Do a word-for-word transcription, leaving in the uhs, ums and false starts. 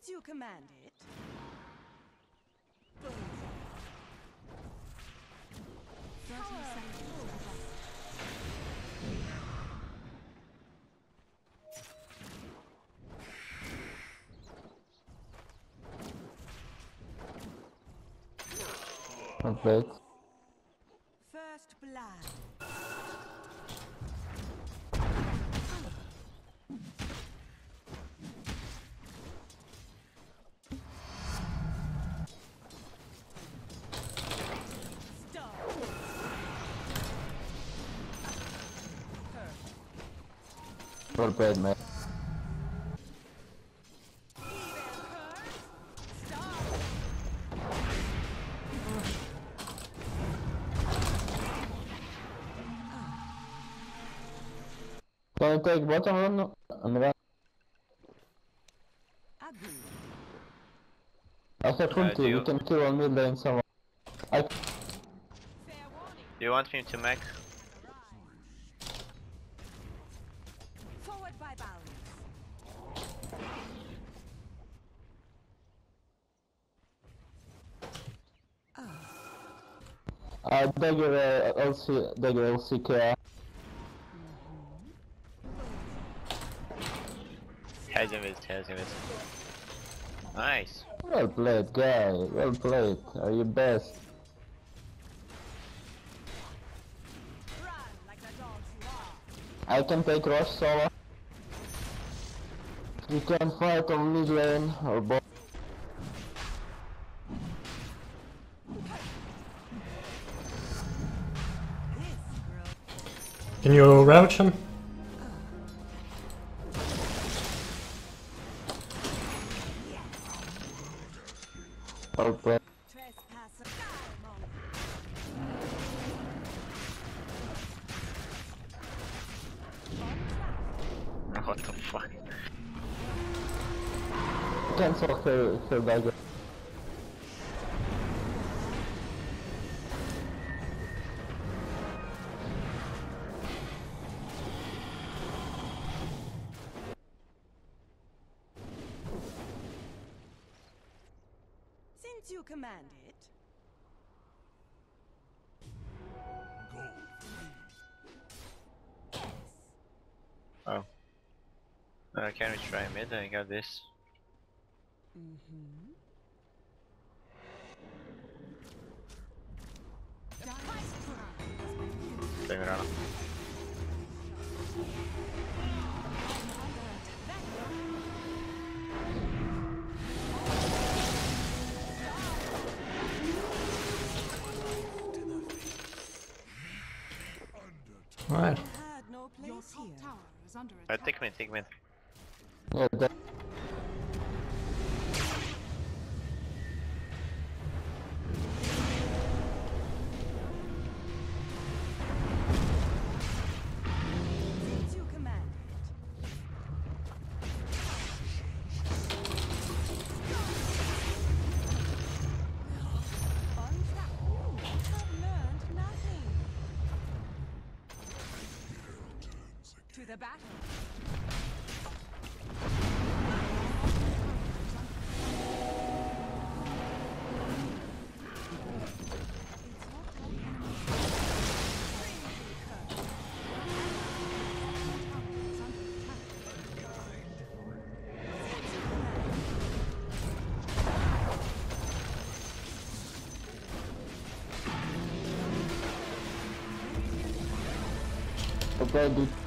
Since you command it. Complete. First blood. Well played, mate. Can you take bottom one and run? I have Uh, ulti, do you- we can kill on mid lane someone. I Do you want me to make? Forward by balance. I dagger uh, L C, dagger L C K. Has him with, has him with. Nice. Well played, guy. Well played. Are you best? Run like the dogs you are. I can take Rush solo. You can fight on mid lane or bot. Can you ravage him? Well played. Trespasser. What the fuck? Cancel her, her dagger. Since you command it. Oh. Uh, can we try mid? I got this. Mm-hmm. Bring it on. Alright. Had no place here. Uh, take mid, take mid. Yeah, that. Since you command it. On track. Ooh, have learned nothing. To the battle. Okay, dude.